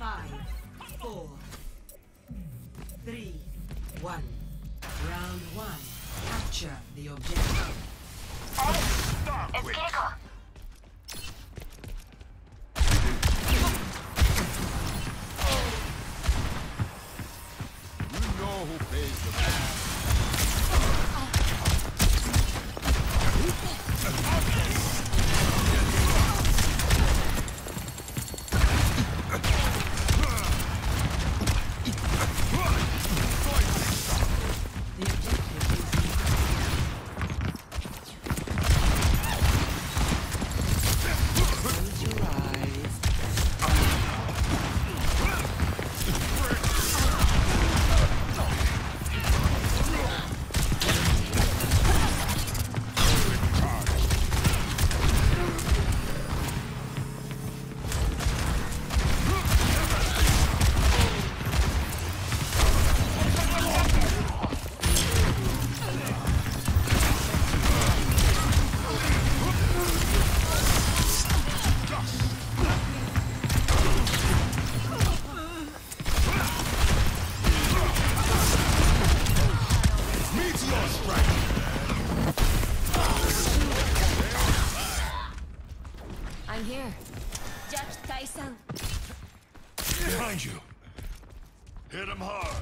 5, 4, 3, 1. Round 1. Capture the objective. Esqueleto. You know who pays the price. I'm here. Judge Tyson. Behind you. Hit him hard.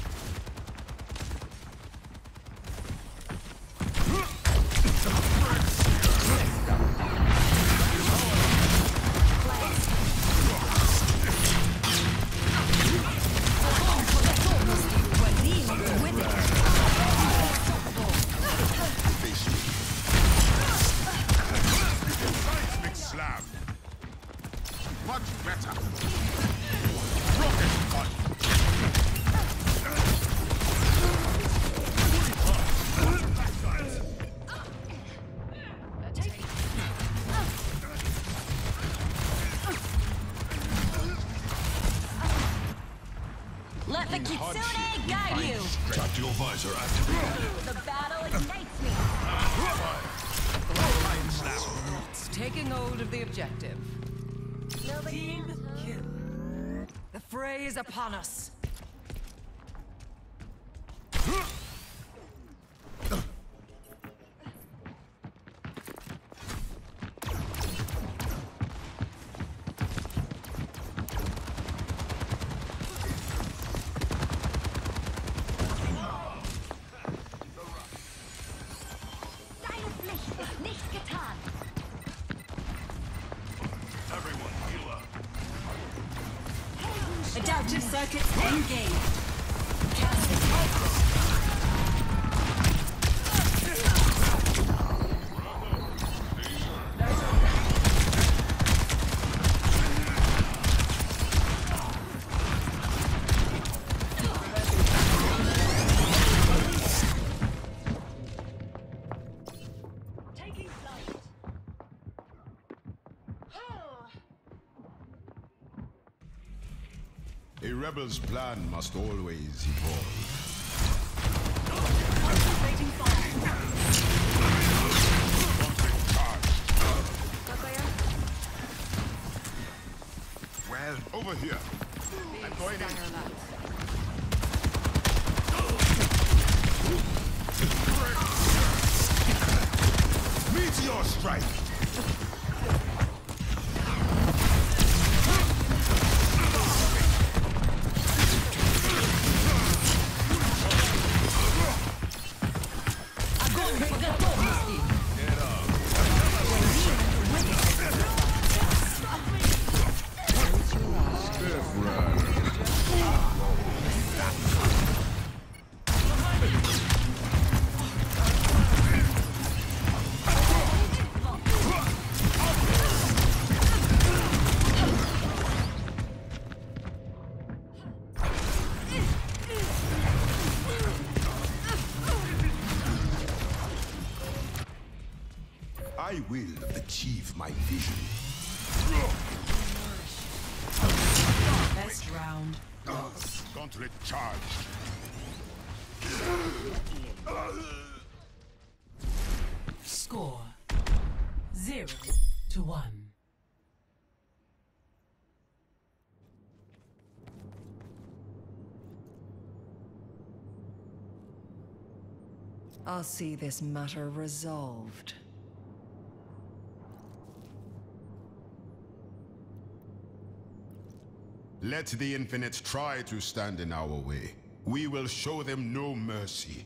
Slam. Much better. Rocket punch. Let the Kitsune guide you. Tactical visor activated. The battle ignites me. Taking hold of the objective. Team kill. The fray is upon us. Deine Pflicht ist nicht getan. Everyone, heal up. Adaptive circuits engaged. Taking flight. A rebel's plan must always evolve. Concentrating fire. Well, over here. I'm going in. Meteor strike! I will achieve my vision. Best round lost. Gauntlet charged. Score 0-1. I'll see this matter resolved. Let the Infinites try to stand in our way. We will show them no mercy.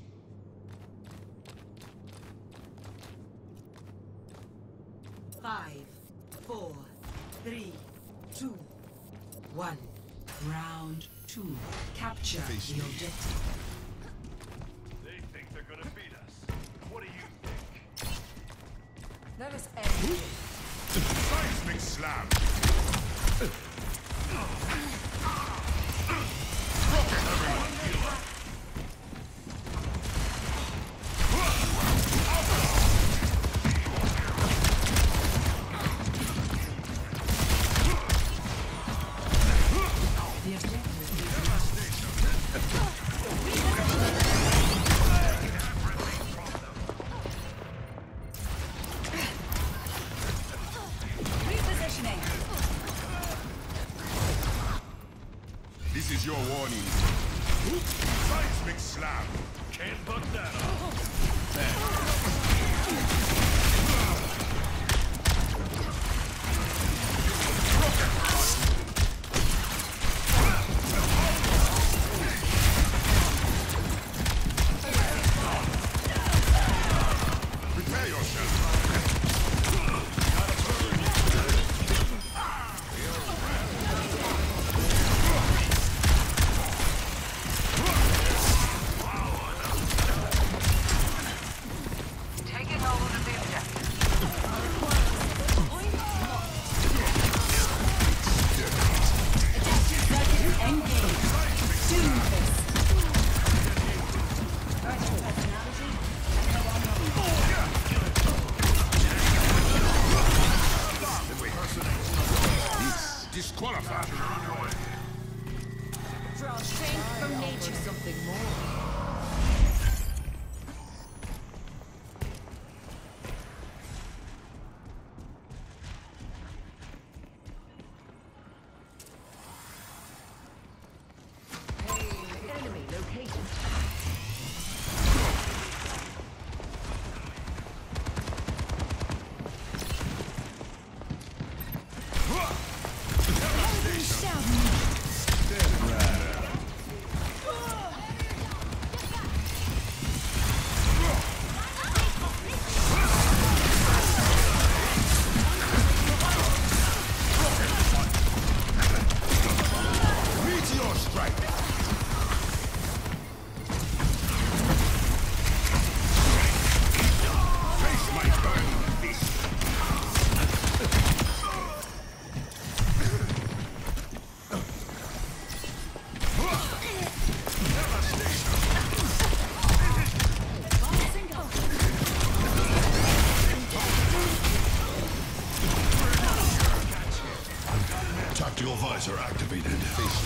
Five, 4, 3, 2, 1. Round 2. Capture Face the me. objective. They think they're gonna beat us. What do you think? Let us end it. Seismic slam! The objective is Repositioning. This is your warning. Seismic slam! Can't buck that up. Prepare yourself! Taking hold of the objective. Disqualified! Draw strength from nature. Something more. Hey, enemy located. Meteor strike! Face my burning beast! Tactical visor activated.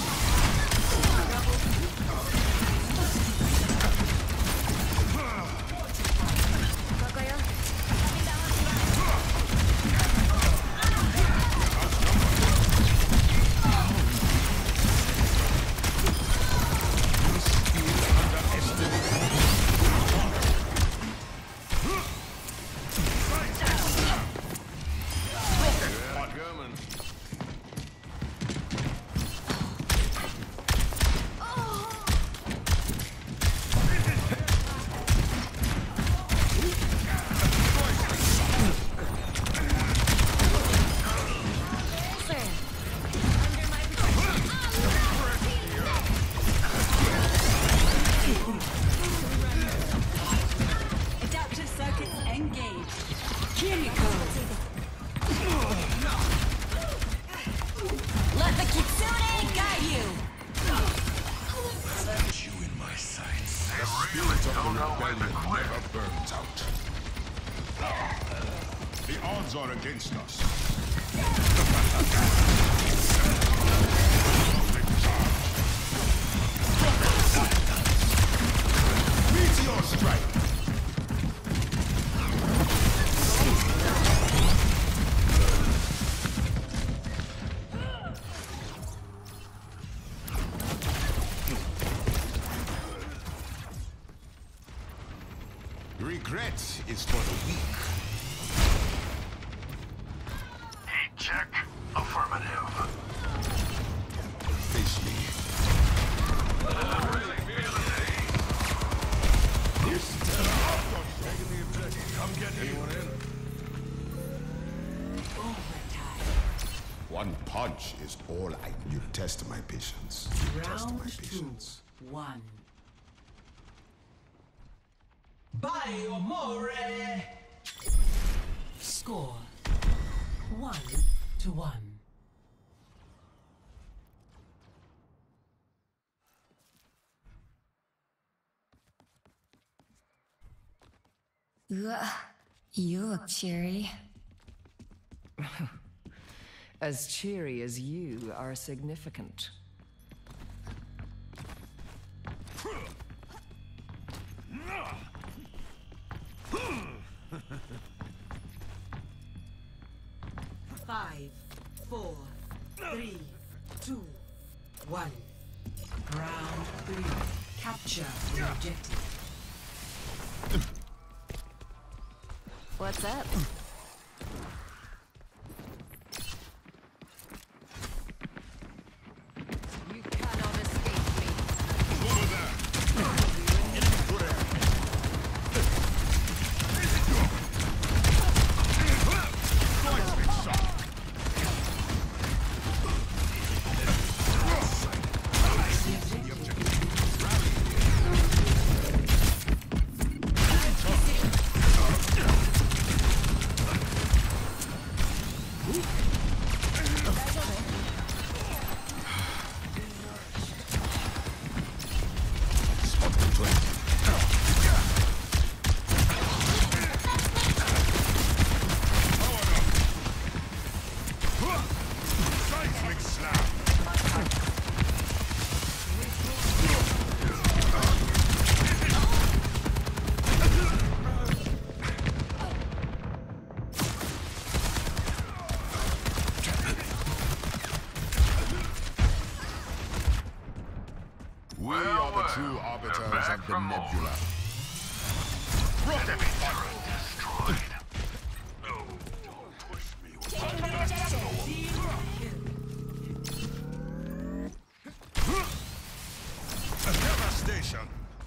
adaptive circuits engaged. Kiriko. Let the Kitsune guide you. You in my sights. The spirit of the rebellion never burns out. The odds are against us. Meteor strike! is for the weak. Heat check. Affirmative. Face me. Come get anyone in? One punch is all I need. You test my patience. Test my patience. 1. Biomore! Score 1-1. You look cheery. As cheery as you are significant. Five, 4, 3, 2, 1. Round 3. Capture the objective. What's up? You cannot escape me. Over there. Seismic slap. We are the true arbiters of the nebula. Destroyed. No, don't push me with Devastation.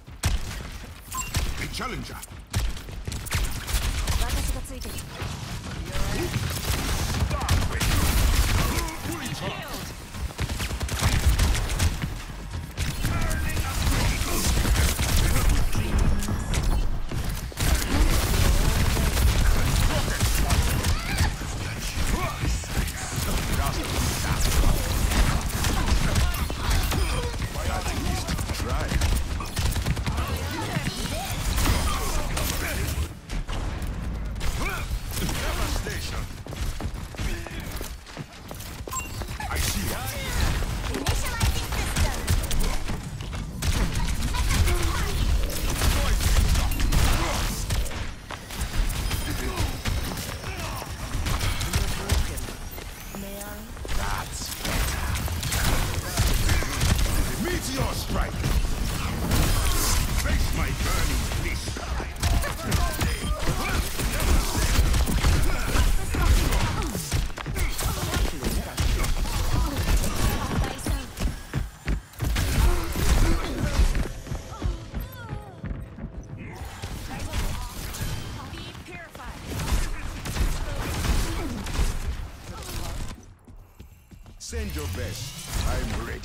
A challenger. 私がついてる。 Devastation. I see it. Initializing system. That's better. Meteor strike. Face my burning bliss. Be purified. Send your best. I'm ready.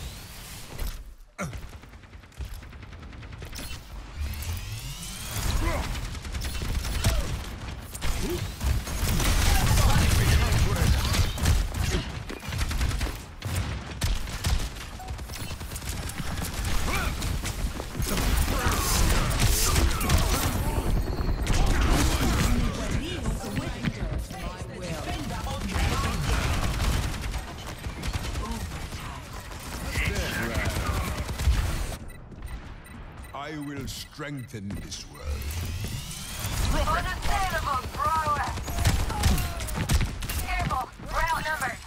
I will strengthen this world. Unassailable prowess. Careful, we're outnumbered.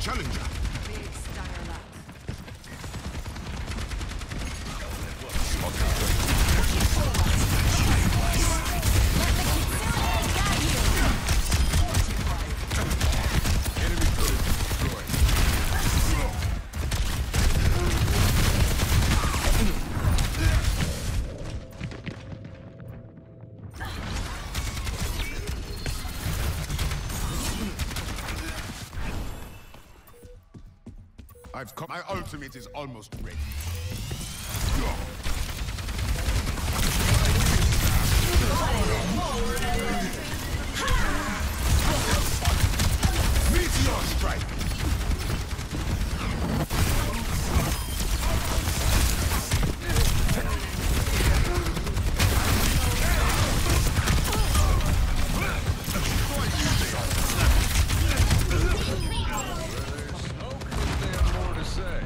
challenger. Big style luck. Enemy turret destroyed. I've come. My ultimate is almost ready. Meteor strike. More to say.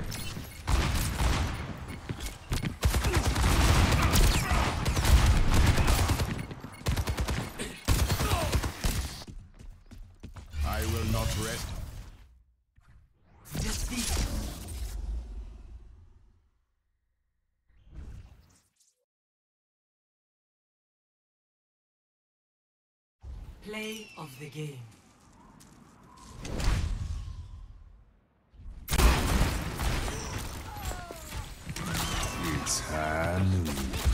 I will not rest. Defeat. Play of the game. It's high noon.